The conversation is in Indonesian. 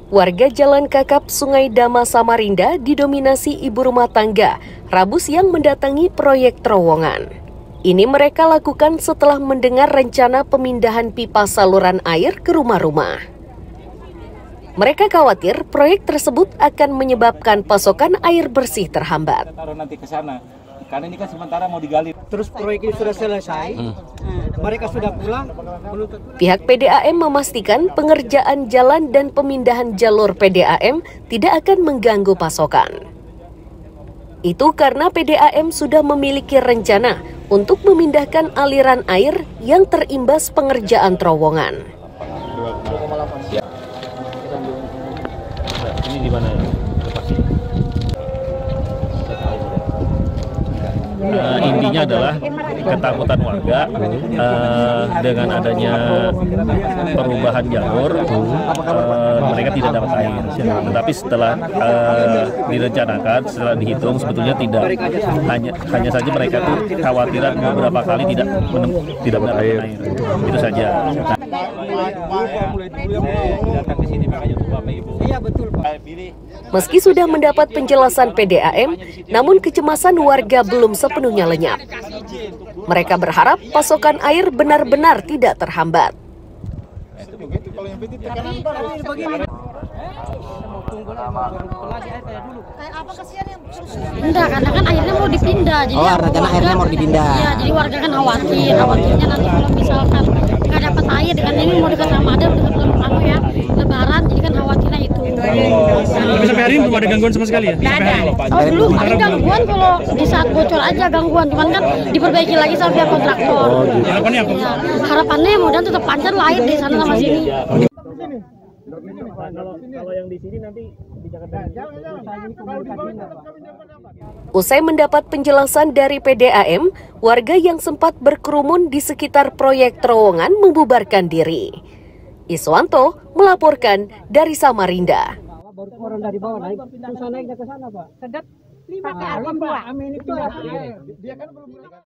Warga Jalan Kakap Sungai Dama Samarinda didominasi ibu rumah tangga Rabu siang mendatangi proyek terowongan. Ini mereka lakukan setelah mendengar rencana pemindahan pipa saluran air ke rumah-rumah. Mereka khawatir proyek tersebut akan menyebabkan pasokan air bersih terhambat. Taruh nanti ke sana, karena ini kan sementara mau digali. Terus proyek ini sudah selesai, mereka sudah pulang. Pihak PDAM memastikan pengerjaan jalan dan pemindahan jalur PDAM tidak akan mengganggu pasokan. Itu karena PDAM sudah memiliki rencana untuk memindahkan aliran air yang terimbas pengerjaan terowongan. Ini di mana ya? Intinya adalah ketakutan warga dengan adanya perubahan jalur, mereka tidak dapat air. Tetapi setelah direncanakan, setelah dihitung sebetulnya tidak, hanya saja mereka tuh khawatiran beberapa kali tidak mendapatkan air. Itu saja. Meski sudah mendapat penjelasan PDAM, namun kecemasan warga belum sepenuhnya lenyap. Mereka berharap pasokan air benar-benar tidak terhambat. Enggak, karena kan airnya mau dipindah. Jadi rencana airnya mau dipindah. Iya, jadi warga kan khawatirnya nanti kalau misalkan nggak dapat air dengan ini mau dekat Ramadan, dekat ya Lebaran, jadi kan khawatirnya itu. Tapi sampai hari ini belum ada gangguan sama sekali ya? Nggak ada. Oh belum, ada gangguan kalau di saat bocor aja gangguan, cuman kan diperbaiki lagi sama pihak kontraktor. Harapannya apa? Ya, harapannya mudah tetap lancar lah air di sana sama sini. Kalau yang di sini nanti di Jakarta. Usai mendapat penjelasan dari PDAM, warga yang sempat berkerumun di sekitar proyek terowongan membubarkan diri. Iswanto melaporkan dari Samarinda. Baru orang dari bawah naik, susah naik ke sana, Pak. Sedap 5 ke atas 2. Amin itu. Dia kan belum